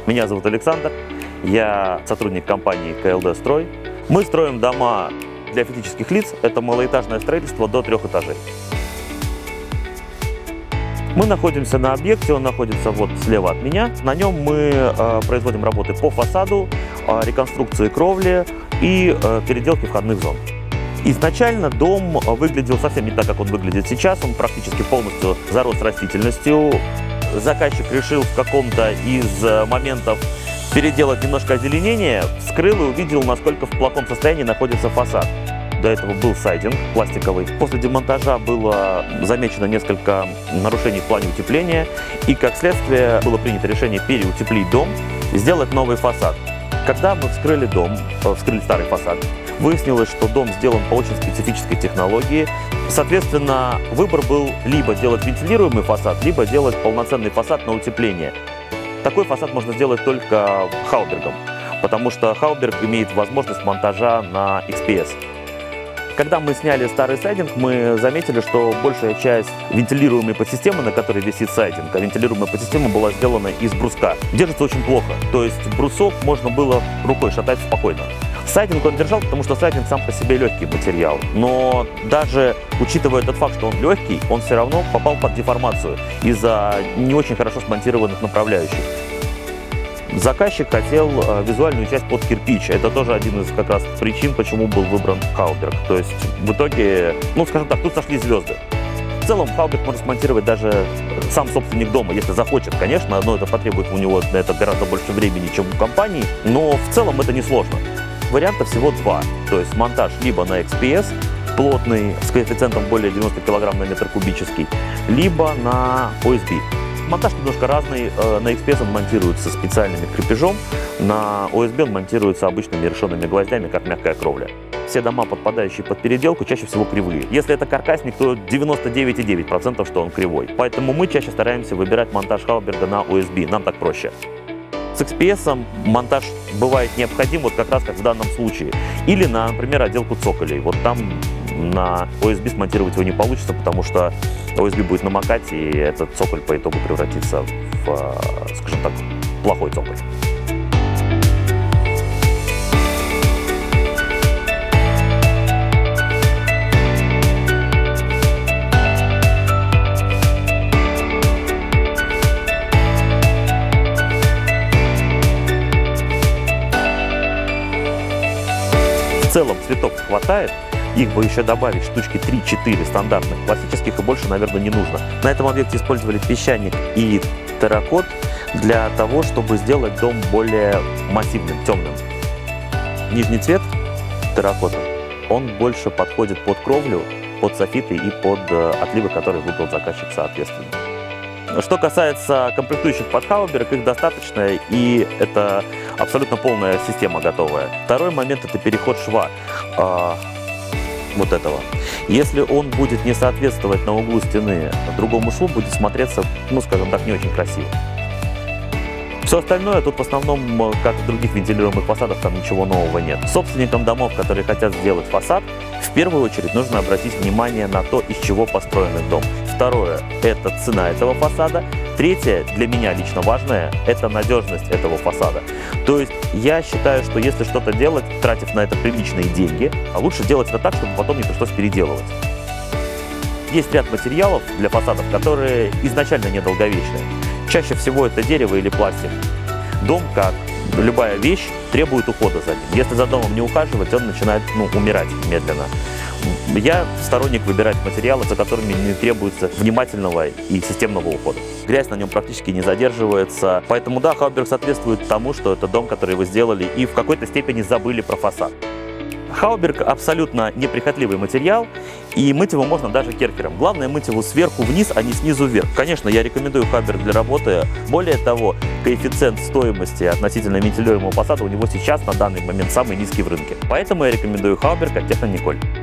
Меня зовут Александр, я сотрудник компании КЛД Строй. Мы строим дома для физических лиц, это малоэтажное строительство до 3 этажей. Мы находимся на объекте, он находится вот слева от меня. На нем мы производим работы по фасаду, реконструкции кровли и переделки входных зон. Изначально дом выглядел совсем не так, как он выглядит сейчас. Он практически полностью зарос растительностью. Заказчик решил в каком-то из моментов переделать немножко озеленение, вскрыл и увидел, насколько в плохом состоянии находится фасад. До этого был сайдинг пластиковый. После демонтажа было замечено несколько нарушений в плане утепления, и как следствие было принято решение переутеплить дом и сделать новый фасад. Когда мы вскрыли старый фасад, выяснилось, что дом сделан по очень специфической технологии. Соответственно, выбор был либо делать вентилируемый фасад, либо делать полноценный фасад на утепление. Такой фасад можно сделать только Хаубергом, потому что Хауберг имеет возможность монтажа на XPS. Когда мы сняли старый сайдинг, мы заметили, что большая часть вентилируемой подсистемы, на которой висит сайдинг, а вентилируемая подсистема была сделана из бруска, держится очень плохо. То есть брусок можно было рукой шатать спокойно. Сайдинг он держал, потому что сайдинг сам по себе легкий материал. Но даже учитывая тот факт, что он легкий, он все равно попал под деформацию из-за не очень хорошо смонтированных направляющих. Заказчик хотел визуальную часть под кирпич. Это тоже один из как раз причин, почему был выбран Хауберг. То есть в итоге, скажем так, тут сошли звезды. В целом Хауберг можно смонтировать даже сам собственник дома, если захочет, конечно, но это потребует у него на это гораздо больше времени, чем у компании, но в целом это несложно. Вариантов всего два, то есть монтаж либо на XPS, плотный, с коэффициентом более 90 кг на метр кубический, либо на OSB. Монтаж немножко разный, на XPS он монтируется специальным крепежом, на OSB он монтируется обычными решетными гвоздями, как мягкая кровля. Все дома, подпадающие под переделку, чаще всего кривые. Если это каркасник, то 99,9%, что он кривой. Поэтому мы чаще стараемся выбирать монтаж Хауберга на OSB, нам так проще. С XPS монтаж бывает необходим, вот как раз как в данном случае. Или, например, отделку цоколей. Вот там на OSB смонтировать его не получится, потому что OSB будет намокать, и этот цоколь по итогу превратится в, скажем так, плохой цоколь. В целом цветов хватает, их бы еще добавить штучки 3-4 стандартных, классических, и больше, наверное, не нужно. На этом объекте использовали песчаник и терракот для того, чтобы сделать дом более массивным, темным. Нижний цвет терракота, он больше подходит под кровлю, под софиты и под отливы, которые выбрал заказчик соответственно. Что касается комплектующих под Хауберг, их достаточно, и это абсолютно полная система готовая. Второй момент – это переход шва вот этого. Если он будет не соответствовать на углу стены другому шву, будет смотреться, скажем так, не очень красиво. Все остальное тут в основном, как в других вентилируемых фасадах, там ничего нового нет. Собственникам домов, которые хотят сделать фасад, в первую очередь нужно обратить внимание на то, из чего построен дом. Второе – это цена этого фасада. Третье, для меня лично важное, это надежность этого фасада. То есть я считаю, что если что-то делать, тратив на это приличные деньги, лучше делать это так, чтобы потом не пришлось переделывать. Есть ряд материалов для фасадов, которые изначально недолговечные. Чаще всего это дерево или пластик. Дом, как любая вещь, требует ухода за ним. Если за домом не ухаживать, он начинает умирать медленно. Я сторонник выбирать материалы, за которыми не требуется внимательного и системного ухода. Грязь на нем практически не задерживается. Поэтому да, Хауберг соответствует тому, что это дом, который вы сделали, и в какой-то степени забыли про фасад. Хауберг абсолютно неприхотливый материал, и мыть его можно даже керхером. Главное мыть его сверху вниз, а не снизу вверх. Конечно, я рекомендую Хауберг для работы. Более того, коэффициент стоимости относительно вентилируемого фасада у него сейчас на данный момент самый низкий в рынке. Поэтому я рекомендую Хауберг от Технониколь.